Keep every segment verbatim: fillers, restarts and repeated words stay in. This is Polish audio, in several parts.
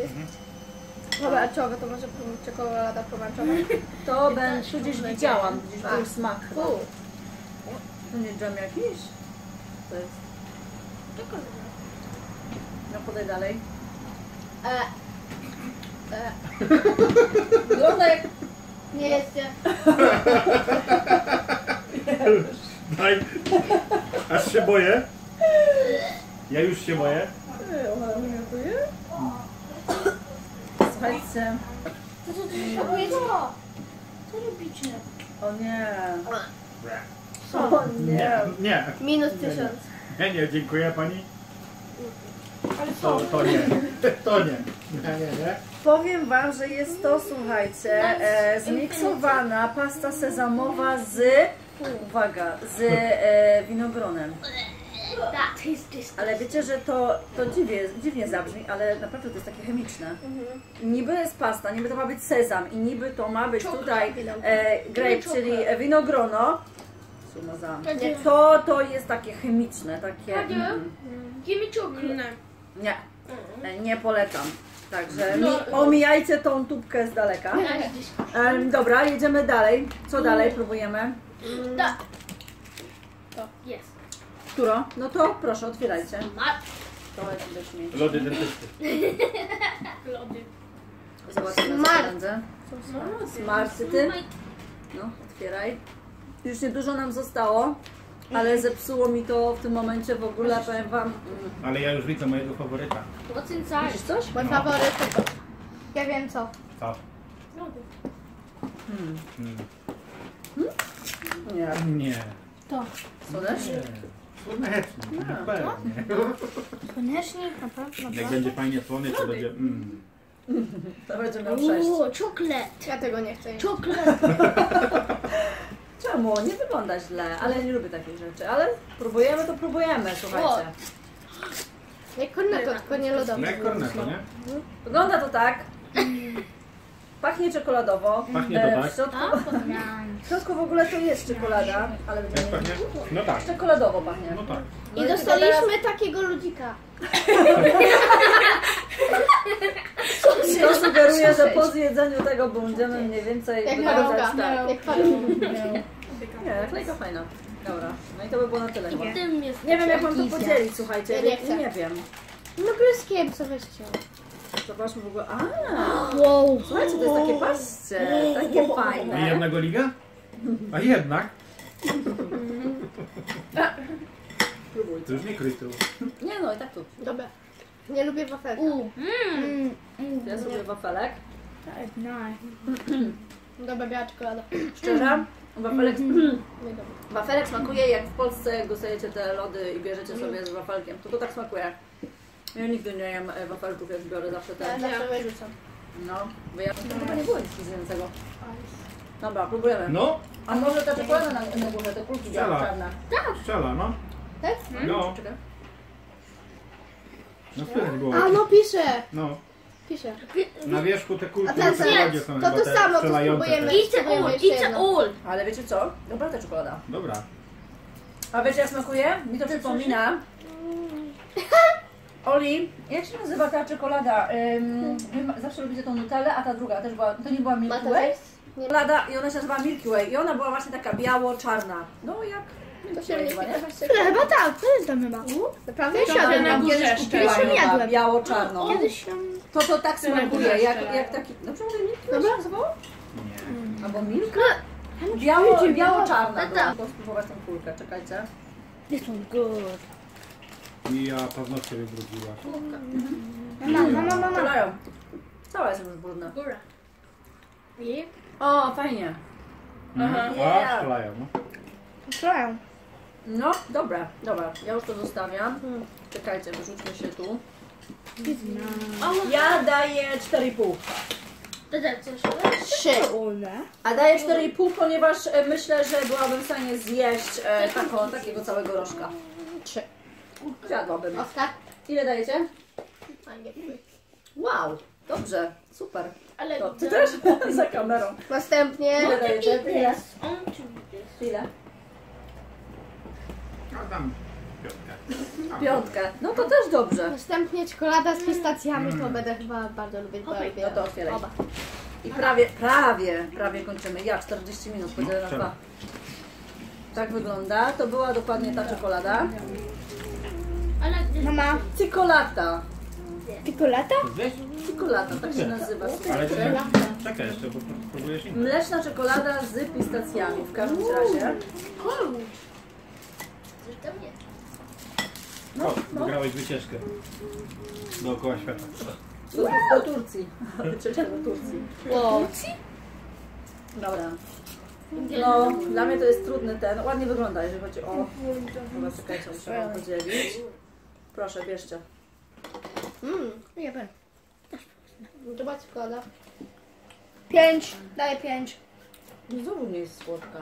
jest. Pomarańczowe, to może czekolada pomarańczowa. To ben, tu gdzieś widziałam, gdzieś był smak. U. To nie dżem jakiś? To jest. Czekolada. No podaj dalej. E. E. Wygląda jak... Nie jedzcie. Daj. Aż się boję. Ja już się boję. Ona mnie gotuje? Słuchajcie. Co to co? Co robicie? O nie. Co? O nie. Nie. Minus tysiąc. Nie, nie, dziękuję pani. Ale To, co? to nie. To nie. Nie, nie, nie. Powiem wam, że jest to, słuchajcie, e, zmiksowana pasta sezamowa z, uwaga, z e, winogronem. Ale wiecie, że to, to dziwnie, dziwnie zabrzmi, ale naprawdę to jest takie chemiczne. Niby jest pasta, niby to ma być sezam i niby to ma być tutaj e, grape, czyli winogrono. To, to jest takie chemiczne, takie... Mm, Give me chocolate. nie, e, nie polecam. Także mi, omijajcie tą tubkę z daleka. E, dobra, jedziemy dalej. Co dalej próbujemy? Da. To jest. Którą? No to proszę, otwierajcie. To będziesz mieć. Lody dentysty. Lody. Zobaczymy, co Smart. będzie. Smarty ty? No, otwieraj. Już niedużo nam zostało, ale zepsuło mi to w tym momencie w ogóle, powiem wam. Ale ja już widzę mojego faworyta. What's inside? Widzisz coś? Mój No. faworyt to. Ja wiem co. Co? Lody. Hmm. Hmm. Nie. Nie. To. Słonecznik? Słonecznik. Na pewno. Słonecznik, na pewno. Jak będzie fajnie słony, to będzie... Mm. To będzie miał sześć. Uuu, czoklet. Ja tego nie chcę. Czoklet. Czemu? Nie wygląda źle, ale ja nie lubię takich rzeczy. Ale próbujemy, to próbujemy, słuchajcie. Jak korneto, tylko nie lodowe. Jak korneto, nie? Wygląda to tak. Pachnie czekoladowo. Pachnie to E, tak. W środku, w środku w ogóle to jest czekolada, ale Jak będzie pachnie? No tak. czekoladowo pachnie. No tak. I dostaliśmy takiego ludzika. To sugeruje, że po zjedzeniu tego będziemy mniej więcej Jak wyglądać małka. tak. Jak palucha. Nie, naklejka fajna. Dobra, no i to by było na tyle chyba. Tym jest Nie wiem jak mam to podzielić, słuchajcie. Ja nie chcę. Nie wiem. No gryskiem, co weźcie. Zobaczmy w ogóle. A, Wow. słuchajcie, to jest takie patrzcie, takie A fajne. jednego liga? A jednak? Próbujcie. To już nie krytył. Nie no, i tak tu. Dobra. Nie lubię wafelka. Mm. Ja sobie wafelek. Dobra, biała czekolada. Szczerze, wafelek, Nie dobra. wafelek smakuje jak w Polsce, jak dostajecie te lody i bierzecie sobie z wafelkiem. To to tak smakuje. Ja nigdy nie jem e, wafelków, jak biorę zawsze te. Ja zawsze wyrzucam. No, bo ja to chyba nie było nic zjadającego. Dobra, próbujemy. No, A może ta czekolada na, na górze, te kulki białe, Strzela. czarne. strzela, no. Tak? No, Czekaj. no słychać było. A no pisze. No, Pisze. na wierzchu te kulki A na ten czekoladzie set, są to chyba to te samo, to strzelające spróbujemy. te. It's all, it's all. Ale wiecie co? Dobra ta czekolada. Dobra. A wiecie jak smakuje? Mi to przypomina. Oli, jak się nazywa ta czekolada? Ym, wy zawsze lubicie tą Nutellę, a ta druga też była, to nie była Milky Mata Way? jest? Nie. Czekolada i ona się nazywa Milky Way i ona była właśnie taka biało-czarna. No jak To Milky się Way nie chyba, nie? chyba, chyba tak, to jest tam chyba. Naprawdę? To Siadłem na tam górze kiedyś jeszcze kupiłam. chyba jadłem. biało-czarną. Kiedyś tam... To to tak smakuje, górze jak, jeszcze jak taki... Dobrze mówię, Milky Way się nazywało? Nie. Albo Milka? Biało, biało-czarna Tata. była. Muszę spróbować tą kulkę, czekajcie. This one good. I ja paznokcie wybrudziła. Mama, mama, mama. Strzelają. Cała jest już brudna. Góra. I? O, fajnie. Aha. Yeah. A, strzelają, no. Strzelają. No, dobra, dobra. Ja już to zostawiam. Czekajcie, wyrzućmy się tu. Ja daję cztery i pół. Trzy. A daję cztery i pół, ponieważ e, myślę, że byłabym w stanie zjeść e, taką, takiego całego rożka. Trzy. Zjadłabym. Oskar? Ile dajecie? Wow, dobrze, super. Ale To ty też? Za kamerą. Następnie... Ile dajecie? Ile? Ile? A tam Piątka. Piątkę. No to też dobrze. Następnie czekolada z pistacjami, to będę chyba bardzo lubić, bo ja lubię No to otwieraj. oba. I prawie, prawie, prawie kończymy. Ja czterdzieści minut, podzielę na Czemu? dwa. Tak wygląda. To była dokładnie ta czekolada. Mama, Cikolata. czekolada? Weź, Cikolata, tak się nazywa. ale Słuchajcie. ty, czekaj jeszcze, bo próbujesz inny. Mleczna czekolada z pistacjami. W każdym razie. O, wygrałeś wycieczkę dookoła świata. Do, do Turcji. Wycieczka do Turcji. Wow. Dobra. No, dla mnie to jest trudny ten. Ładnie wygląda, jeżeli chodzi o... Chyba czekajcie, muszę wam podzielić. Proszę, bierzcie. Mmm, nie wiem. To była czekolada. Pięć, daję pięć. Znowu nie jest słodka.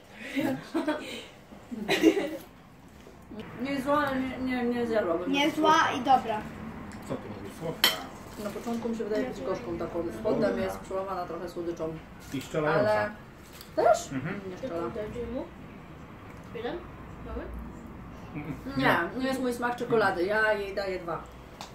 Nie jest zła, ale nie, nie, nie zjadłabym. Nie zła i dobra. Co ty mówisz? Słodka. Na początku mi się wydaje być gorzką taką. Potem jest przełamana trochę słodyczą. I szczelająca. Ale... Też? Mhm. Nie szczela. Jeden? Mamy? Nie, nie jest mój smak czekolady. Ja jej daję dwa.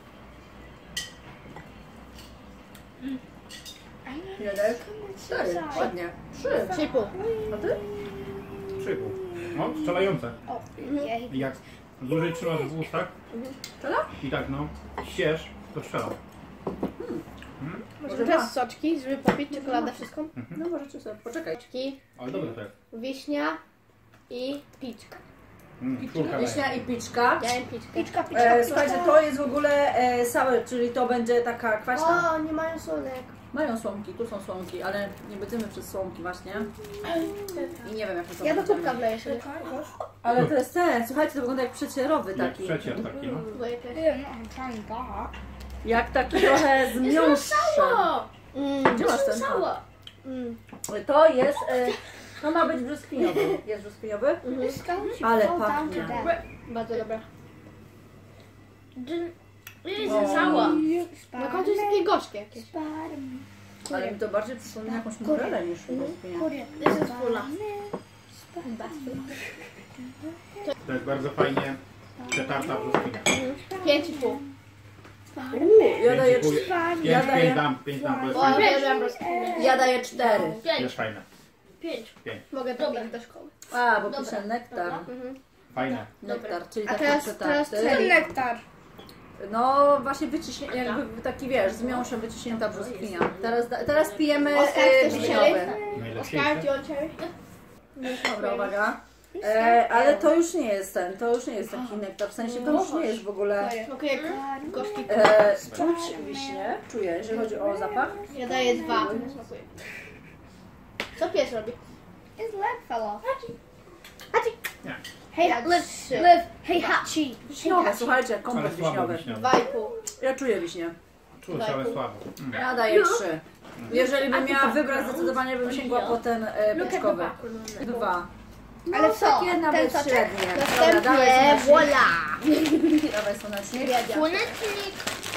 Jeden? Cztery. Ładnie. Trzy. Trzy i pół. A ty? Trzy pół. No, strzelające. I jak dłużej trzymasz w ustach Strzela? i tak no, siesz, to strzela. Może Może dwa. teraz soczki, żeby popić czekoladę wszystką. No możecie sobie poczekać. Soczki, Ale dobre to jest. wiśnia i piczka. Mm, czwórka daje. Wiśnia i piczka. Ja jem piczkę. Piczka, E, słuchajcie, to jest w ogóle e, sour, czyli to będzie taka kwaśna. O, nie mają słonek. Mają słomki, tu są słomki, ale nie będziemy przez słomki właśnie. I nie wiem jak to są. Ja do będziemy. kubka wleję sobie. Ale to jest ten, słuchajcie, to wygląda jak przecierowy Jak taki. przecier taki, no. Wleję też. Jak taki trochę zmiąższy. Mm, Gdzie masz ten? Cała. Mm. To jest, e, to ma być brzoskwiniowy. Jest brzoskwiniowy? Ale pachnie. Bardzo dobra. Jest O. cała. Na końcu jest takie gorzkie jakieś. Ale mi to bardziej przypomina jakąś morelę niż brzoskwinia. This is full. To jest bardzo fajnie przetarta brzoskwinia. Pięć i pół. Ja daję, Pięć, cz- pięć, ja pięć daję, dam, pięć dam, to jest O, fajne. uwielbiam brzoskwinie. ja daję cztery. Jest Pięć. fajne. Pięć. Mogę to pić do szkoły. A, bo Dobra. piszę nektar. Mhm. Fajne. Nektar, czyli A taki teraz, teraz przetarty. ten nektar. No właśnie wyciśnie, jakby taki wiesz, zmiąższa wyciśnięta brzoskwinia. Teraz, da- teraz pijemy Oskar, e, chcesz brzoskwiniowy. Oskar, Najlepsze. do you cherry? Dobra, uwaga. E, ale to już nie jest ten, to już nie jest taki nektar, w sensie to już nie jest w ogóle... Smakuje jak gorzki. E, czuć wiśnie, czuję, jeżeli chodzi o zapach. Ja daję dwa. Nie smakuje. Co pies robi? His leg fell off. Nie. Hey, Ja live, trzy. live. Hey, Hachi. Wiśniowe, słuchajcie, Ale kompot słabo wiśniowy. wiśniowe. Dwa i pół. Ja czuję wiśnię. Czuć, ale słabo. Mm. Ja daję trzy. Jeżeli bym miała wybrać, zdecydowanie bym sięgła po ten e, beczkowy. Dwa. Ale co? Takie Ten nawet soczek? średnie. Dobra, Następnie, dawaj słonecznik. voila! Dawaj słonecznik. Słonecznik.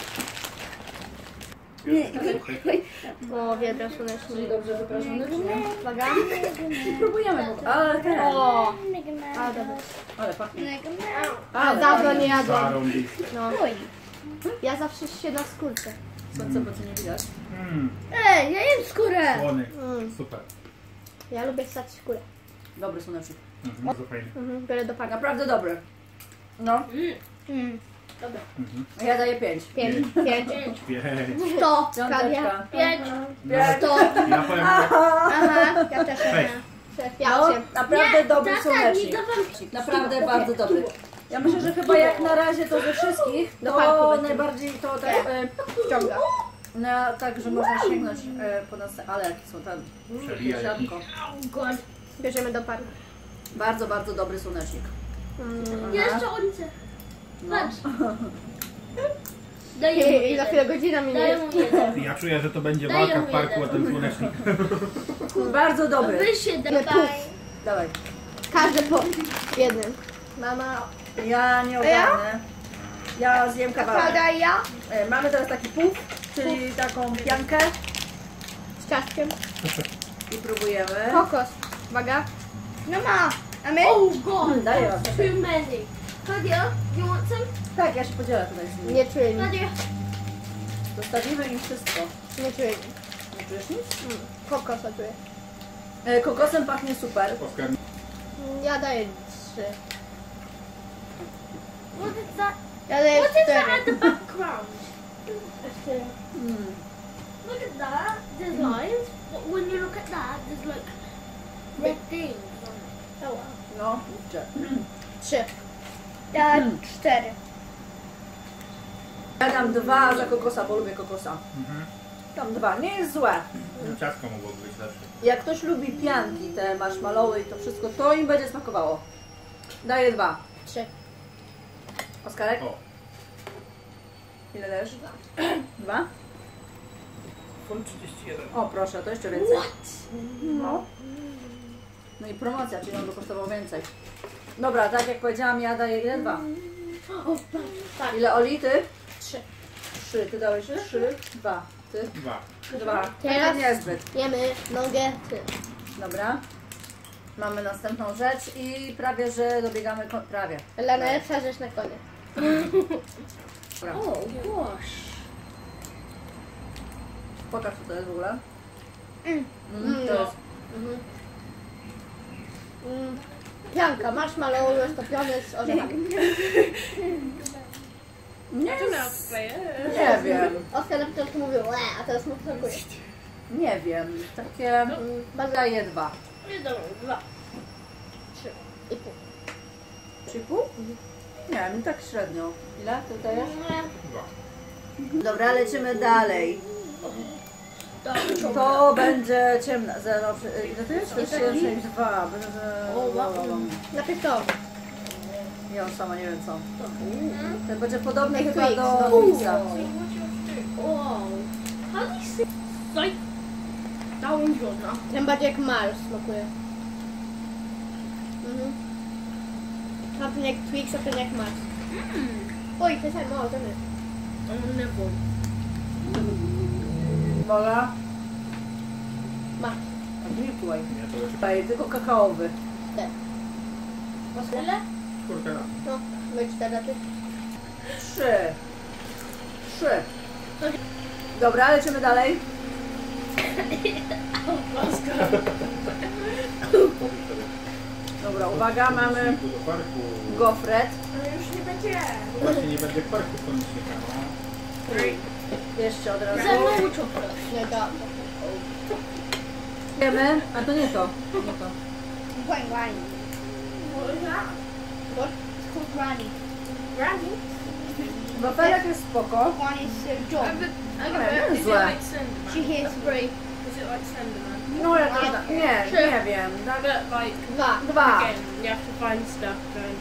O, wielbiam słonecznik. Czyli dobrze wyprażony, czy nie? Uwaga. Próbujemy w ogóle. Ale ten. O, a dobra. Ale pachnie. A Ale dawno nie jadłam. Zarąbiste. No. Ja zawsze się na skórce. Słońce, bo co nie widać. Mm, Ej, ja jem skórę. słony. Mm. Super. Ja lubię ssać skórę. Dobry słonecznik. Mhm, bardzo fajnie. Mhm, biorę do parka. Naprawdę dobry. No, Mm. Mhm. ja daję pięć. Pięć, pięć. Pięć. Sto. Piąteczka. Pięć. Sto. Ja powiem, Aha, ja też. Sześć. Ja No, osiem. naprawdę dobry Tata, nie słonecznik. dawam. Naprawdę bardzo dobry. Ja myślę, że chyba jak na razie to ze wszystkich, Do parku to będziemy. najbardziej to tak, e, Ciąga. na, tak, że można sięgnąć e, po nas, ale jakie są tam Przebija jakiś. siatko. God. Bierzemy do parku. Bardzo, bardzo dobry słonecznik. Mm. Jeszcze ulicę. No. Patrz. Daję mu I, I za jeden. chwilę godzina minie. Daję mu jeden. Ja czuję, że to będzie Daję walka mu w parku o jeden. ten słonecznik. Bardzo dobry. Wy się Ile dawaj. pół? Dawaj. Każdy po jednym. Mama. Ja nie ogarnę. Ja zjem kawałek. Pada i ja. E, Mamy teraz taki puf, czyli taką piankę Z ciastkiem. i próbujemy. Kokos. Uwaga. No ma. A my? Oh God. Daję wam. Too many. Nadia, you want some? Tak, ja się podzielę tutaj z nimi. Nie czuję nic. Nadia. Zostawimy im wszystko. Nie czuję nic. Nie czujesz nic? Mm. Kokosa czuję. E, kokosem pachnie super. Oskar, Mm, Ja daję trzy. What is that? Ja daję What is that at the cztery. background? Mm. Look at that. There's lines. But when you look at that, there's like red things. Oh wow. No, kurczę. Trzy. Ja Mm. cztery. Ja dam dwa za kokosa, bo lubię kokosa. mhm. Dam dwa, nie jest złe. No, ciastko mogłoby być lepsze. Jak ktoś lubi pianki, te marshmallowy i to wszystko, to im będzie smakowało. Daję dwa. Trzy. Oskarek? O, Ile dajesz? Dwa? full trzydzieści jeden. O proszę, to jeszcze więcej. No. No i promocja, czyli on by kosztował więcej. Dobra, tak jak powiedziałam, ja daję ile? Dwa. Tak. Ile Oli? Ty? Trzy. Trzy. Ty dałeś trzy? Dwa. Ty? Dwa. Dwa. Teraz- Niezbyt. Jemy nogę. Ty. Dobra. Mamy następną rzecz i prawie, że dobiegamy, ko- prawie. Dla najlepsza rzecz na koniec. Dobra. Oh gosh. Pokaż co to jest w ogóle. Mm. Mm, to No. jest Mhm. Mm. Pianka, marshmallow roztopiony z orzechami. Nie, nie wiem. Oskar na początku mówił łe, a teraz mu smakuje. Nie wiem. Takie... Mm, Bardzo Daję dwa. Nie dobra, dwa. trzy i pół. Trzy i pół? Nie wiem, tak średnio. Ile ty dajesz? Dwa. Dobra, lecimy dalej. Dobra. To będzie ciemna. Zero, ile to jest? siedem, sześć, dwa. O, wow. Najpierw to. Ja sama nie wiem co. To będzie podobny Jak chyba Twix, do no. Twixa. Wow. How do you say? Like that one's yours now. Ten bardziej jak Mars smakuje. Mhm. A ten jak Twix, a ten jak Mars. Oj, to jest mało, ten jest. I'm nibble. Mola? Mars. A Milky Way. Nie, to już Tutaj, tylko kakaowy. Cztery. Ile? czwórkę lat. No, my cztery raczej. Trzy. Trzy. Dobra, lecimy dalej. Dobra, uwaga, mamy Do parku. gofret. Ale już nie będzie. Właśnie nie będzie parku koniecznie. No. Jeszcze od razu. Za mało cukru. Nie, to. Wiemy, a to nie to. Nie to. Granny. Granny. What is that? What? It's called Granny. Granny? Wafelek jest spoko. Granny's uh, John. Nie, nie złe. She hears three. Is it like Slenderman? No ja też da- nie, nie wiem. Tak, But like Dwa. dwa, again, you have to find stuff and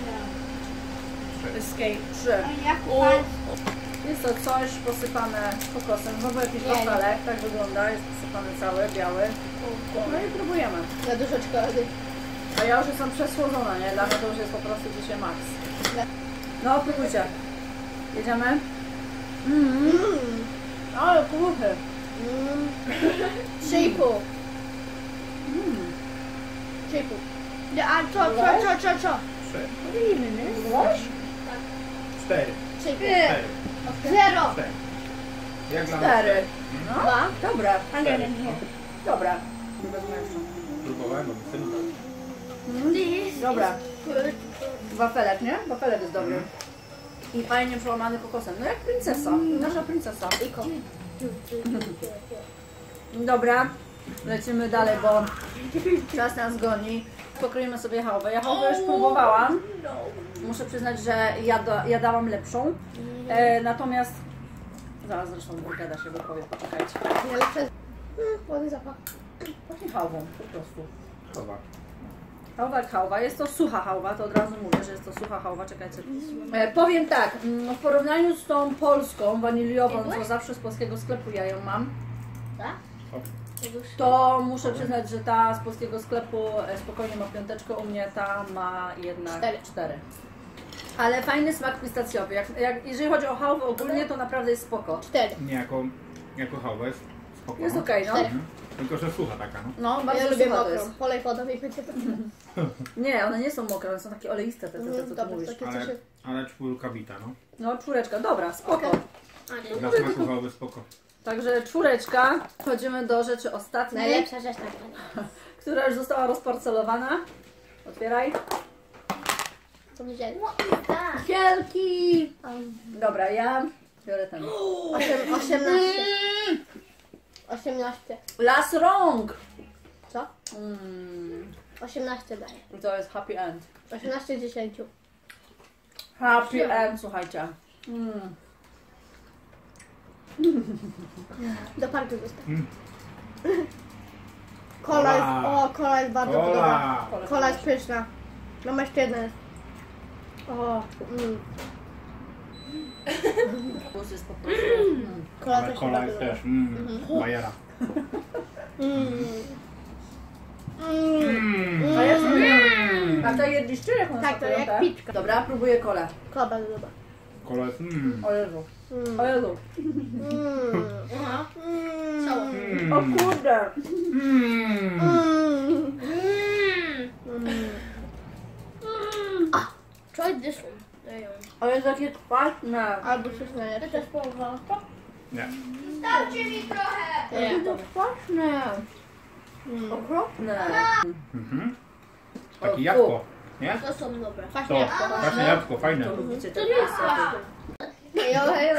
escape. trzy. Jak O. Jest to coś posypane kokosem. Znowu jakiś Nie, nie. wafelek, tak wygląda. Jest posypany cały, biały. No i próbujemy. Za dużo czekolady. A ja już jestem przesłodzona, nie? Dla mnie to już jest po prostu dzisiaj max. No, próbujcie. Jedziemy? Mm. Mmm. Ale kruchy. Mm. Trzy i pół. Mm. Trzy i pół. Ja, a co, co, co, co, co? Trzy. Złaś? Cztery. Trzy i pół. Cztery. Zero. Cztery. Jak dla nas Cztery. No, Dwa. dobra. A nie, nie, nie. Dobra. Wezmę jeszcze. Próbowałem, bo syn This Dobra. is good. Wafelek, nie? Wafelek jest dobry. I fajnie przełamany kokosem. No jak princesa. Nasza princesa. Iko. Dobra. Lecimy dalej, bo czas nas goni. Pokroimy sobie chałwę. Ja chałwę już próbowałam. Muszę przyznać, że jada, jadałam lepszą. E, natomiast... Zaraz zresztą wygada się wypowie, poczekajcie. Najlepsze. Mm, ładny zapach. Właśnie chałwą, po prostu. chowa. Chałwa jak chałwa. Jest to sucha chałwa, to od razu mówię, że jest to sucha chałwa. Czekajcie. E, powiem tak, mm, w porównaniu z tą polską, waniliową, co zawsze z polskiego sklepu ja ją mam, to muszę przyznać, że ta z polskiego sklepu e, spokojnie ma piąteczkę, u mnie ta ma jednak Cztery. cztery. Ale fajny smak pistacjowy. Jak, jak, jeżeli chodzi o chałwę ogólnie, to naprawdę jest spoko. Cztery. Nie, jako, jako chałwa jest spoko. Jest okej, no. Cztery. Mhm. Tylko, że sucha taka, no. No, bardzo Ja lubię sucha to mokrą. jest. Polej wodą i będzie to. Nie, one nie są mokre, one są takie oleiste, te, te, te co ty Dobra, mówisz. takie Ale, coś się... ale czwórka bita, no. No, czwóreczka, dobra, spoko. Okej. Dla smaku byłoby spoko. Także czwóreczka, przechodzimy do rzeczy ostatniej, Najlepsza rzecz na pewno. która już została rozparcelowana. Otwieraj. Co widzieli? Wielki! Dobra, ja biorę ten. Osiem, osiemnaście. Osiemnaście. Las rąk! Co? Mm, Osiemnaście daję. i to jest happy end. Osiemnaście dziesięciu. Happy end, słuchajcie. Mm. Do parku został. Mm. Kola jest, Kola. o, kola jest bardzo podobna. Kola! Kola jest pyszna. No jeszcze jedna jest. O, mm. Głos jest po prostu... Mm. Kola Ale też kola się jest bardzo też, mm, bajera. Mm. Mm. Mm. A ja sobie... A to jedliście jak one Tak, to smakują, jak piczka. Dobra, próbuję kolę. Kola bardzo dobra. Kola jest, mm. O Jezu. Mm. O Jezu. Mm. Aha. Mm. Mm. O kurde. Mm. Mm. Mm. Mm. Try this one. There you O Jezu, jakie kwaśne. Albo coś go. najlepsze. Też połowa. Nie. Jakie to kwaśne. Mm. Okropne. Mhm. O, Takie fu. jabłko, nie? To są dobre. Kwaśnie To, jabłko. właśnie jabłko, fajne. To lubicie te To nie jest kwasy. kwaśne. Hejo, hejo.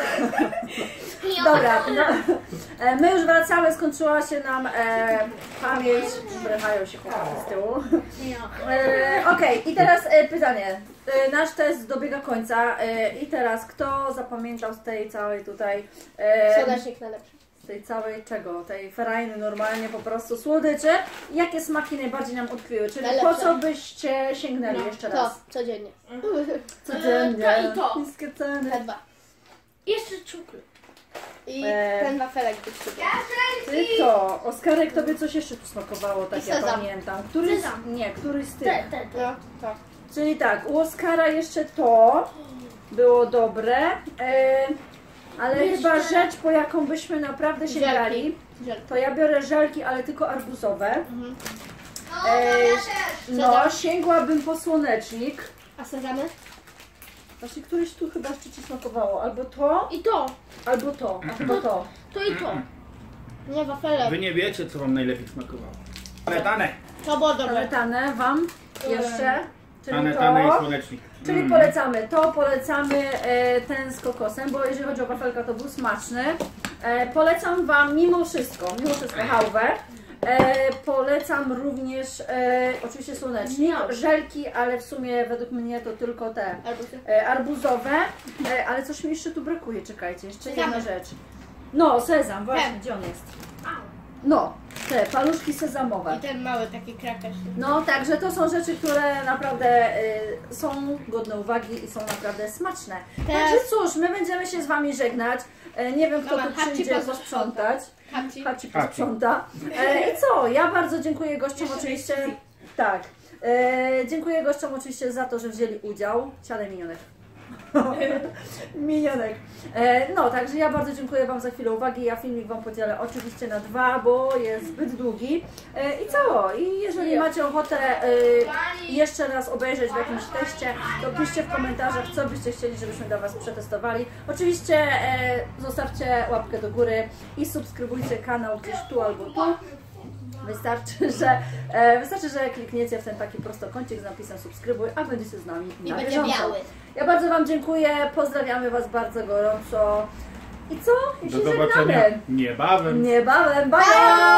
Dobra, no, e, my już wracamy, skończyła się nam e, pamięć. Brechają się chłopaki z tyłu. E, Okej, i teraz e, pytanie. E, nasz test dobiega końca. E, I teraz kto zapamiętał z tej całej tutaj... E, Słonecznik najlepszy. z tej całej czego? Tej ferajny normalnie po prostu słodyczy. Jakie smaki najbardziej nam utkwiły? Czyli po Najlepsze. co byście sięgnęli jeszcze To, raz? codziennie. Codziennie. To i to. Niskie ceny. Te dwa. Jeszcze cukru. I Eee. ten wafelek być sobie. Ty to, Oskarek, tobie coś jeszcze tu smakowało, tak I ja sezam. pamiętam. Któryś, Sezam. nie, któryś z tych. Te, te, te. No, to. Czyli tak, u Oskara jeszcze to było dobre, e, ale Jeszcze- chyba rzecz, po jaką byśmy naprawdę sięgali, Żel. to ja biorę żelki, ale tylko arbuzowe. Mhm. E, no, Sezam. sięgłabym po słonecznik. A sezamy? Właśnie któryś tu chyba jeszcze ci smakowało. Albo to, I to. albo to, a chyba to. To i to. Nie, wafelek. Wy nie wiecie, co wam najlepiej smakowało. Tanetane. To było dobre. Tanetane wam jeszcze, czyli Tanetane i to. słonecznik. Czyli Mm. polecamy to, polecamy e, ten z kokosem, bo jeżeli chodzi o wafelka, to był smaczny. E, polecam wam mimo wszystko, mimo wszystko hałwę. E, polecam również e, oczywiście słonecznik, żelki, ale w sumie według mnie to tylko te Arbusy. e, arbuzowe. E, ale coś mi jeszcze tu brakuje, czekajcie, jeszcze jedna Sezamy. rzecz. No, sezam, właśnie, Ten. gdzie on jest? No, te paluszki sezamowe. I ten mały taki krakerz. No, także to są rzeczy, które naprawdę y, są godne uwagi i są naprawdę smaczne. Teraz- Także cóż, my będziemy się z Wami żegnać. E, nie wiem, kto Dobra, tu Hachi przyjdzie posprząta. posprzątać. Hachi. Hachi Hachi. posprząta. E, I co? Ja bardzo dziękuję gościom oczywiście. Tak. E, dziękuję gościom oczywiście za to, że wzięli udział. Siadaj, minionek. Minionek. E, no, także ja bardzo dziękuję Wam za chwilę uwagi. Ja filmik Wam podzielę oczywiście na dwa, bo jest zbyt długi. E, I co? I jeżeli macie ochotę e, jeszcze raz obejrzeć w jakimś teście, to piszcie w komentarzach, co byście chcieli, żebyśmy dla Was przetestowali. Oczywiście e, zostawcie łapkę do góry i subskrybujcie kanał gdzieś tu albo tu. Wystarczy, że, e, wystarczy, że klikniecie w ten taki prostokącik z napisem subskrybuj, a będziecie z nami I na będzie bieżąco. biały. Ja bardzo Wam dziękuję, pozdrawiamy Was bardzo gorąco. I co? I Do się zobaczenia żegnamy. niebawem. Niebawem, bye!